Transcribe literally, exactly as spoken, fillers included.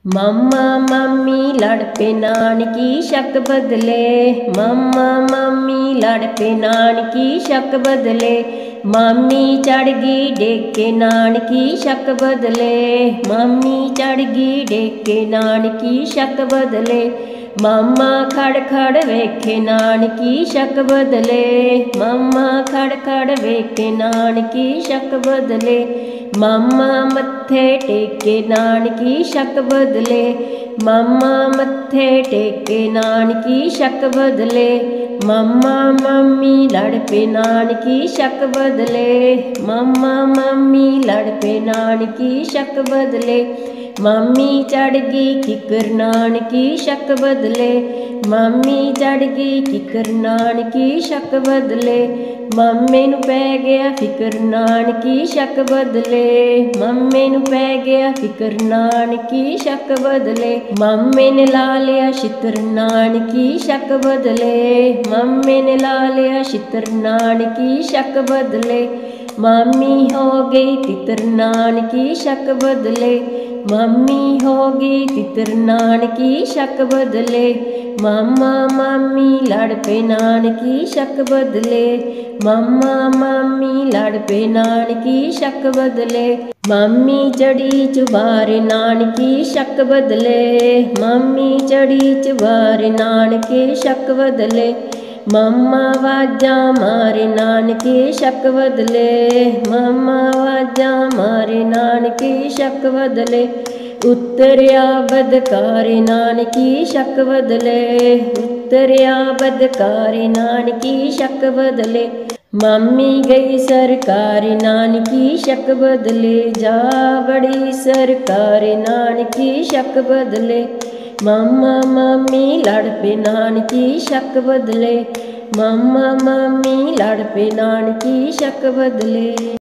मम्मा mummy लड़ पे नानकी शक बदले। मम्मा मम्मी लड़ पे नानकी शक बदले। मम्मी चढ़ गई डेके नानकी शक बदले। मम्मी चढ़ गई डेके नानकी शक बदले। मम्मा खड़ खड़ वेखे नानकी शक बदले। मम्मा खड़ खड़ वेखे नानकी शक बदले। मम्मा मत्थे टेके नानकी शक बदले। मम्मा मत्थे टेके नानकी शक बदले। मम्मा मम्मी लड़ पे नानकी शक बदले। मम्मा मम्मी लड़ पे नानकी शक बदले। मम्मी चढ़ गई किकर नानकी शक बदले। मम्मी चढ़ गई किकर नानकी शक बदले। मम्मे नू पै गया फिकर नानकी शक बदले। मम्मे नू पै गया फिकर नानकी शक बदले। मम्मे ने ला लिया छितर नानकी शक बदले। मम्मे ने ला लिया छितर नानकी शक बदले। मम्मी हो गई तितर नानकी शक बदले। मम्मी हो गई तितर नानकी शक बदले। मम्मा मम्मी लड़ पे नानकी शक बदले। मम्मा मम्मी लड़ पे नानकी शक बदले। मम्मी चढ़ी चुबारे नानकी शक बदले। मम्मी चढ़ी चुबारे नानके शक बदले। मम्मा वाजा मारे नानके शक बदले। मम्मा वाजा मारे नानके शक बदले। उतरिया बदकारे नानकी शक बदले। उतरिया बदकारे नानकी शक बदले। मम्मी गई सरकारी नानकी शक बदले। जा बड़ी सरकारी नानकी शक बदले। मम्मा मम्मी लड़ पे नानकी शक बदले। मम्मा मम्मी लड़ पे नानकी शक बदले।